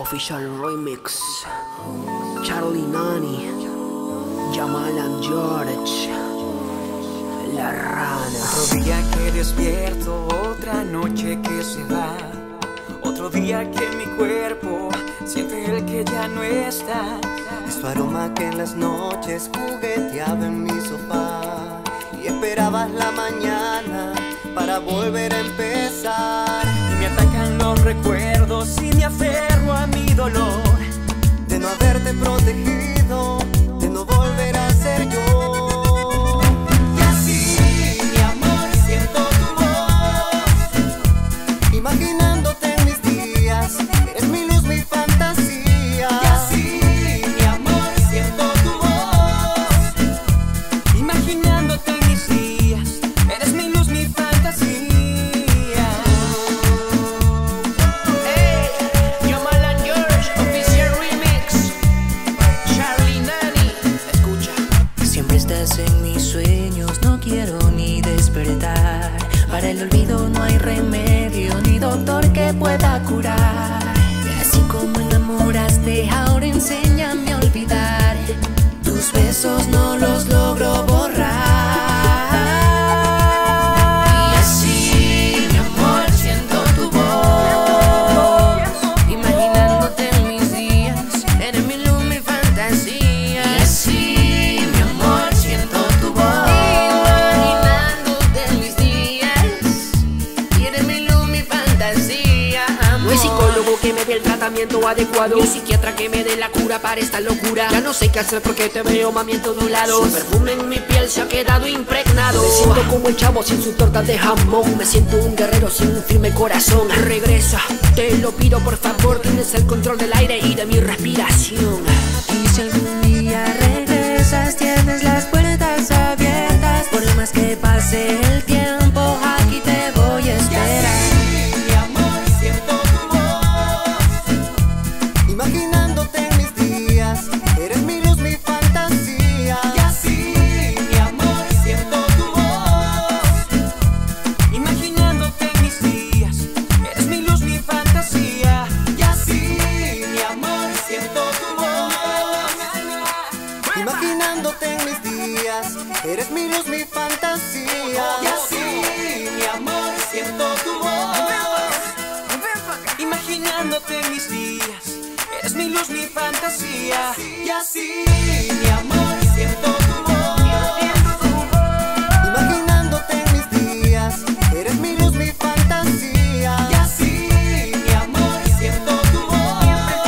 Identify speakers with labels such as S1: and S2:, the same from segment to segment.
S1: Official Remix, Charlie Nani, Jamal and George, La Rana.
S2: Otro día que despierto, otra noche que se va. Otro día que mi cuerpo siente el que ya no está.
S3: Es tu aroma que en las noches jugueteaba en mi sofá y esperabas la mañana para volver a empezar.
S2: Y me atacan los recuerdos y me aferro a mi dolor
S3: de no haberte protegido, de no volver a ser yo.
S2: Y así, mi amor, siento tu voz,
S3: imaginándote en mis días, eres mi luz, mi fantasía.
S2: Y así, mi amor, siento tu voz, imaginándote en mis días, eres mi luz, mi fantasía.
S4: En mis sueños no quiero ni despertar. Para el olvido no hay remedio ni doctor que pueda curar. Así como enamoraste, ahora enséñame a olvidar. Tus besos no los logro borrar. Y así, mi amor, siento tu voz, imaginándote en mis días, eres mi luz, mi fantasía. Y así,
S1: que me dé el tratamiento adecuado, un psiquiatra que me dé la cura para esta locura. Ya no sé qué hacer porque te veo, mami, en todos lados. Su perfume en mi piel se ha quedado impregnado. Me siento como el chavo sin su torta de jamón. Me siento un guerrero sin un firme corazón. Regresa, te lo pido por favor. Tienes el control del aire y de mi respiración.
S4: Y si algún día regresas, tienes las puertas abiertas. Por lo más que pase el tiempo, aquí te voy a esperar.
S3: Imaginándote en mis días, eres mi luz, mi fantasía.
S2: Y así, mi amor, siento tu voz, imaginándote en mis días, eres mi luz, mi fantasía. Y así, mi amor, siento tu voz,
S3: imaginándote en mis días, eres mi luz, mi fantasía.
S2: Y así, mi amor, siento tu voz, imaginándote en mis días, eres mi luz, mi fantasía. Y así, mi amor, siento tu voz,
S3: imaginándote en mis días, eres mi luz, mi fantasía.
S2: Y así, mi amor, siento tu voz,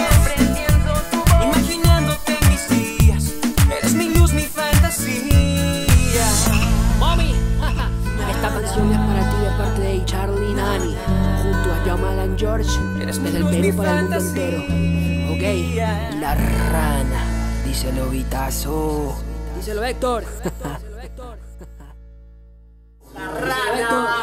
S2: imaginándote en mis días, eres mi luz, mi fantasía.
S1: Mami, esta canción es para ti de parte de Charlie Nani, junto a Jamal and George, desde el Perú para el mundo entero. Ok, La Rana, díselo Vitazo. Díselo Héctor. La Rana.